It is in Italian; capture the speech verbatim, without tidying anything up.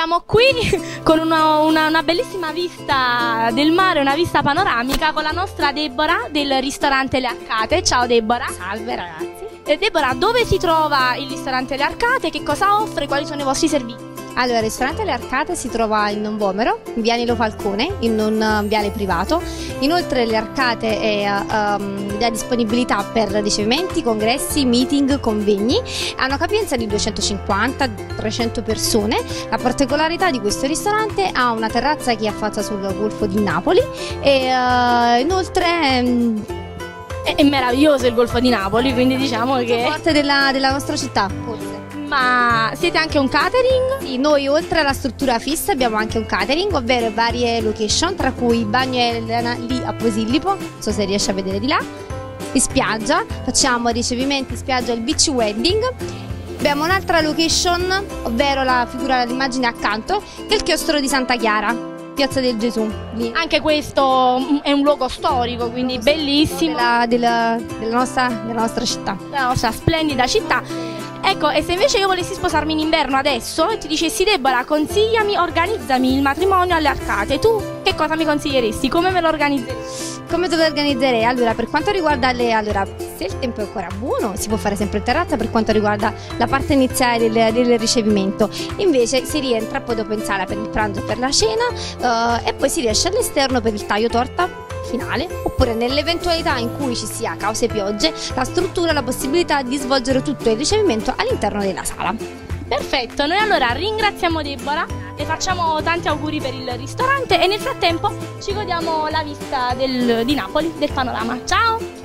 Siamo qui con una, una, una bellissima vista del mare, una vista panoramica con la nostra Deborah del ristorante Le Arcate. Ciao Deborah. Salve ragazzi. Eh, Deborah, dove si trova il ristorante Le Arcate? Che cosa offre? Quali sono i vostri servizi? Allora, il ristorante Le Arcate si trova in Non Vomero, in via Nilo Falcone, in un viale privato. Inoltre Le Arcate è, um, dà disponibilità per ricevimenti, congressi, meeting, convegni. Ha una capienza di duecentocinquanta trecento persone. La particolarità di questo ristorante ha una terrazza che affaccia sul Golfo di Napoli e uh, inoltre... Um, è, è meraviglioso il Golfo di Napoli, quindi diciamo che... parte della, della nostra città, forse. Ma siete anche un catering? Sì, noi oltre alla struttura fissa abbiamo anche un catering, ovvero varie location, tra cui il bagno Elena lì a Posillipo, non so se riesci a vedere di là, in spiaggia, facciamo ricevimenti in spiaggia al beach wedding. Abbiamo un'altra location, ovvero la figura dell'immagine accanto, che è il chiostro di Santa Chiara, Piazza del Gesù. Lì. Anche questo è un luogo storico, quindi bellissimo. Della, della, della, nostra, della nostra città. La nostra splendida città. Ecco, e se invece io volessi sposarmi in inverno adesso e ti dicessi Deborah, consigliami, organizzami il matrimonio alle Arcate, tu che cosa mi consiglieresti? Come me lo organizzeresti? Come te lo organizzerei? Allora, per quanto riguarda le... Allora, se il tempo è ancora buono, si può fare sempre in terrazza per quanto riguarda la parte iniziale del, del ricevimento. Invece si rientra poi dopo in sala per il pranzo e per la cena uh, e poi si riesce all'esterno per il taglio torta finale, oppure nell'eventualità in cui ci sia cause piogge, la struttura ha la possibilità di svolgere tutto il ricevimento all'interno della sala. Perfetto, noi allora ringraziamo Deborah e facciamo tanti auguri per il ristorante e nel frattempo ci godiamo la vista del, di Napoli, del panorama. Ciao!